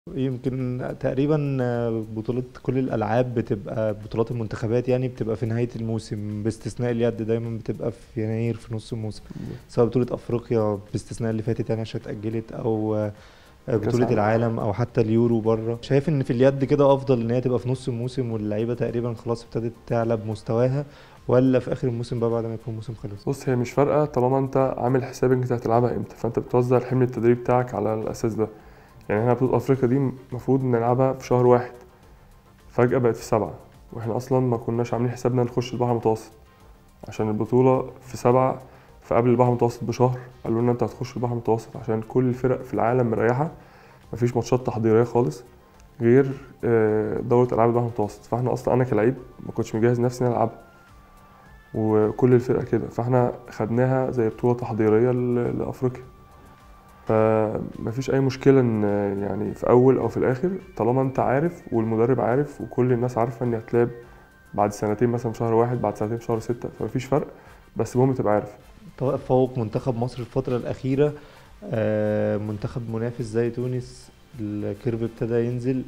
يمكن تقريبا بطولة كل الألعاب بتبقى بطولات المنتخبات، يعني بتبقى في نهاية الموسم باستثناء اليد، دايما بتبقى في يناير في نص الموسم، سواء بطولة أفريقيا باستثناء اللي فاتت يعني عشان اتأجلت، أو كاس بطولة عالم. العالم، أو حتى اليورو بره. شايف إن في اليد كده أفضل إن هي تبقى في نص الموسم واللعيبة تقريبا خلاص ابتدت تعلى بمستواها، ولا في آخر الموسم بقى بعد ما يكون الموسم خلص؟ بص، هي مش فارقه طالما انت عامل حسابك انت هتلعبها امتى، فانت بتوزع الحمل التدريبي بتاعك على الاساس ده. يعني احنا بطوله افريقيا دي المفروض نلعبها في شهر واحد، فجاه بقت في سبعة، واحنا اصلا ما كناش عاملين حسابنا نخش البحر المتوسط عشان البطوله في سبعة. فقبل البحر المتوسط بشهر قالوا لنا انت هتخش البحر المتوسط عشان كل الفرق في العالم مريحه، مفيش ماتشات تحضيريه خالص غير دورة ألعاب البحر المتوسط. فاحنا أصلا أنا كلاعب ما كنتش مجهز نفسي إن أنا ألعبها، وكل الفرقة كده، فاحنا خدناها زي بطولة تحضيرية لأفريقيا. فمفيش أي مشكلة إن يعني في أول أو في الآخر طالما أنت عارف والمدرب عارف وكل الناس عارفة إن هتلعب بعد سنتين مثلا في شهر واحد، بعد سنتين في شهر ستة، فمفيش فرق، بس المهم تبقى عارف. تفوق منتخب مصر الفترة الأخيرة، منتخب منافس زي تونس الكيرف ابتدى ينزل،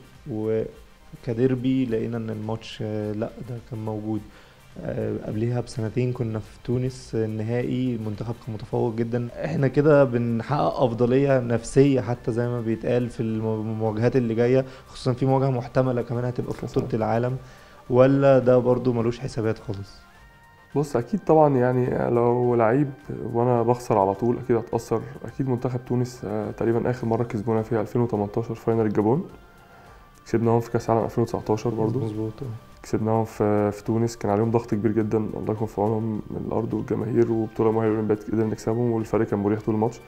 وكديربي لقينا ان الماتش لا ده كان موجود. قبليها بسنتين كنا في تونس النهائي، المنتخب كان متفوق جدا. احنا كده بنحقق افضلية نفسية حتى زي ما بيتقال في المواجهات اللي جاية، خصوصا في مواجهة محتملة كمان هتبقى في كأس بطولة العالم. العالم، ولا ده برضو ملوش حسابات خالص؟ بص، أكيد طبعا يعني لو لعيب وأنا بخسر على طول أكيد هتأثر. أكيد منتخب تونس تقريبا آخر مرة كسبونا فيها 2018 فاينل الجابون، كسبناهم في كأس العالم 2019 برضو، مظبوط. كسبناهم في تونس، كان عليهم ضغط كبير جدا، الله يكون في عونهم من الارض والجماهير، وبطوله مؤهله للاولمبياد قدرنا نكسبهم والفريق كان مريح طول الماتش.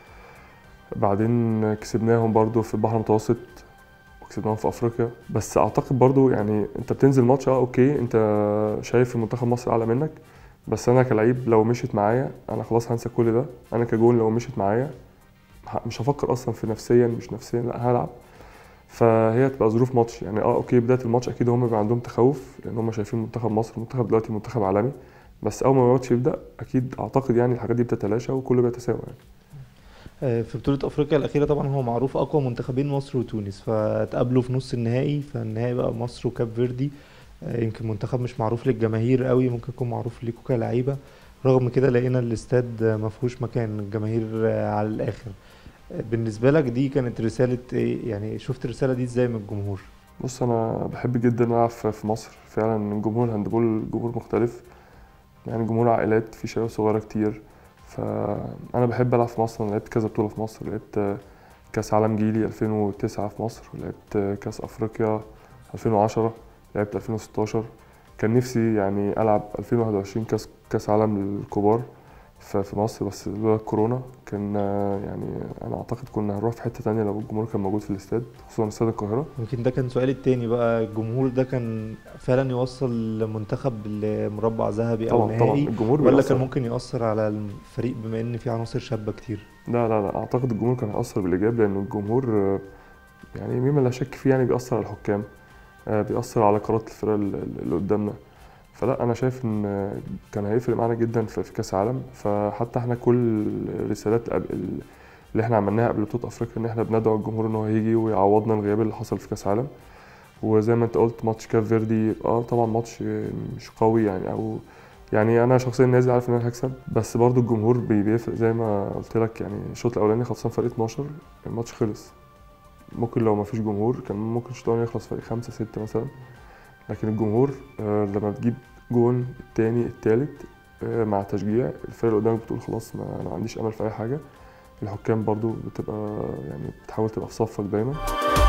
بعدين كسبناهم برضو في البحر المتوسط وكسبناهم في افريقيا. بس اعتقد برضو يعني انت بتنزل ماتش اوكي، انت شايف منتخب مصر اعلى منك، بس انا كلعيب لو مشيت معايا انا خلاص هنسى كل ده. انا كجون لو مشيت معايا مش هفكر اصلا في نفسيا، مش نفسيا، لا هلعب. فهي تبقى ظروف ماتش يعني. اوكي، بدايه الماتش اكيد هم بيبقى عندهم تخوف لان هم شايفين منتخب مصر منتخب دلوقتي منتخب عالمي، بس اول ما الماتش يبدا اكيد اعتقد يعني الحاجات دي بتتلاشى وكله بيتساوى يعني. في بطولة أفريقيا الأخيرة طبعا هو معروف أقوى منتخبين مصر وتونس، فتقابلوا في نص النهائي، فالنهائي بقى مصر وكاب فيردي. يمكن منتخب مش معروف للجماهير قوي، ممكن يكون معروف ليكوا كلاعيبة. رغم كده لقينا الاستاد ما فيهوش مكان، الجماهير على الآخر. بالنسبة لك دي كانت رسالة إيه؟ يعني شفت الرسالة دي إزاي من الجمهور؟ بص، انا بحب جدا العب في مصر. فعلا جمهور الهاندبول جمهور مختلف، يعني جمهور عائلات، في شباب صغيره كتير. فانا بحب العب في مصر. انا لعبت كذا بطوله في مصر، لعبت كاس عالم جيلي 2009 في مصر، ولعبت كاس افريقيا 2010، لعبت 2016. كان نفسي يعني العب 2021 كاس عالم للكبار في مصر، بس لولا الكورونا كان يعني انا اعتقد كنا هنروح في حته تانية لو الجمهور كان موجود في الاستاد، خصوصا استاد القاهره. يمكن ده كان سؤالي التاني بقى، الجمهور ده كان فعلا يوصل المنتخب لمربع ذهبي أو طبعا طبعا نهائي، الجمهور ولا كان بيأثر. ممكن يأثر على الفريق بما إن فيه عناصر شابة كتير؟ لا لا لا، اعتقد الجمهور كان هيأثر بالايجاب، لان الجمهور يعني مما لا شك فيه يعني بيأثر على الحكام، بيأثر على قرارات الفرق اللي قدامنا. فلا، انا شايف ان كان هيفرق معانا جدا في كاس عالم. فحتى احنا كل الرسالات اللي احنا عملناها قبل بطوله افريقيا ان احنا بندعو الجمهور ان هو يجي ويعوضنا الغياب اللي حصل في كاس عالم. وزي ما انت قلت ماتش كاف فيردي طبعا ماتش مش قوي يعني، او يعني انا شخصيا نازل عارف ان انا هكسب، بس برضو الجمهور بيفرق زي ما قلت لك. يعني الشوط الاولاني خلصان فريق 12، الماتش خلص. ممكن لو ما فيش جمهور كان ممكن الشوط الاولاني يخلص فريق 5 6 مثلا. لكن الجمهور لما بتجيب جون التاني التالت مع تشجيع الفرق اللي قدامك بتقول خلاص ما عنديش امل في اي حاجه. الحكام برضو بتبقى يعني بتحاول تبقى في صفك دايما.